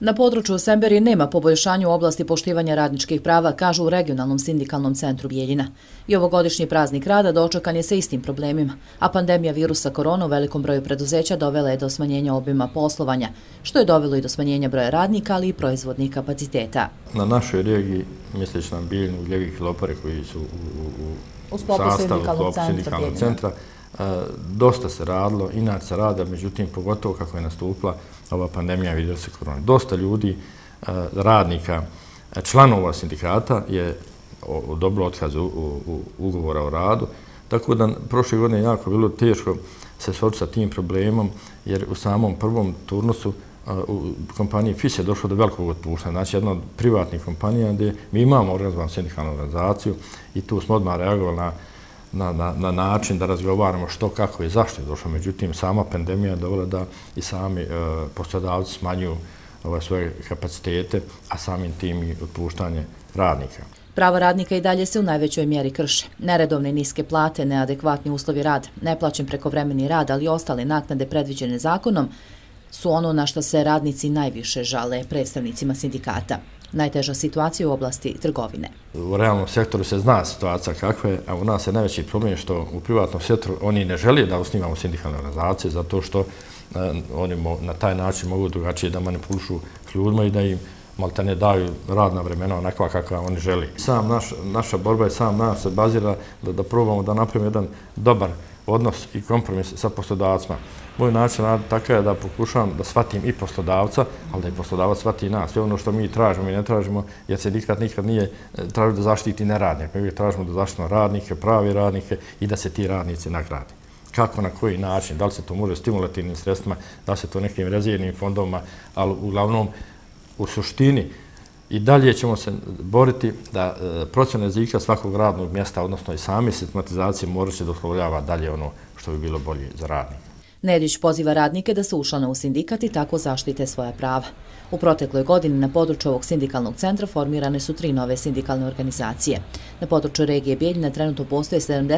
Na području Semberije nema poboljšanja u oblasti poštivanja radničkih prava, kažu u regionalnom sindikalnom centru Bijeljina. I ovogodišnji praznik rada dočekan je sa istim problemima, a pandemija virusa korona u velikom broju preduzeća dovela je do smanjenja obima poslovanja, što je dovelo i do smanjenja broja radnika, ali i proizvodnih kapaciteta. Na našoj regiji, misleći na Bijeljinu, Uljevik i Lopare koji su u sastavu sindikalnog centra, dosta se radilo, inače se rada, međutim, pogotovo kako je nastupila ova pandemija virusa korona. Dosta ljudi, radnika, članova sindikata je dobilo otkaz ugovora o radu, tako da prošle godine je jako bilo teško se suočiti sa tim problemom, jer u samom prvom turnusu u kompaniji FIS je došlo do velikog otpuštanja. Znači, jedna od privatnih kompanija gdje mi imamo organizovanu sindikalnu organizaciju i tu smo odmah reagovali na način da razgovaramo što, kako i zašto je došlo. Međutim, sama pandemija dovela da i sami poslodavci smanjuju svoje kapacitete, a samim tim i otpuštanje radnika. Prava radnika i dalje se u najvećoj mjeri krše. Neredovne i niske plate, neadekvatni uslovi rada, neplaćen prekovremeni rad, ali i ostale naknade predviđene zakonom su ono na što se radnici najviše žale predstavnicima sindikata. Najteža situacija u oblasti trgovine. U realnom sektoru se zna situacija kakva je, a u nas je najveći problem što u privatnom sektoru oni ne žele da osnivamo sindikalne organizacije zato što oni na taj način mogu drugačije da manipulišu s ljudima i da im maltene daju radna vremena onakva kakva oni žele. Naša borba i sam nas se bazira da probamo da napravimo jedan dobar odnos i kompromis sa poslodavcima. Moj način rada takav je da pokušavam da shvatim i poslodavca, ali da i poslodavac shvati i nas. Sve ono što mi tražimo i ne tražimo, jer sindikat nikad nije tražio da zaštiti neradnike. Mi uvijek tražimo da zaštitimo radnike, pravi radnike i da se ti radnici nagrade. Kako, na koji način, da li se to može stimulativnim sredstvima, da li se to nekim rezervnim fondovima, ali uglavnom u suštini i dalje ćemo se boriti da procjena rizika svakog radnog mjesta, odnosno i same sistematizacije, morat će da uslovljava dalje ono što bi bilo bolje za radnika. Nedić poziva radnike da se učlane u sindikat i tako zaštite svoja prava. U protekloj godini na području ovog sindikalnog centra formirane su 3 nove sindikalne organizacije. Na području regije Bijeljina trenutno postoje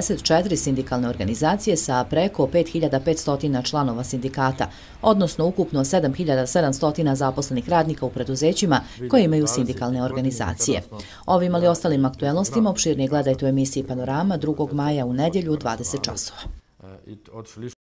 74 sindikalne organizacije sa preko 5500 članova sindikata, odnosno ukupno 7700 zaposlenih radnika u preduzećima koje imaju sindikalne organizacije. Ovim ali ostalim aktuelnostima opširnije gledajte u emisiji Panorama 2. maja u nedjelju u 20 časova.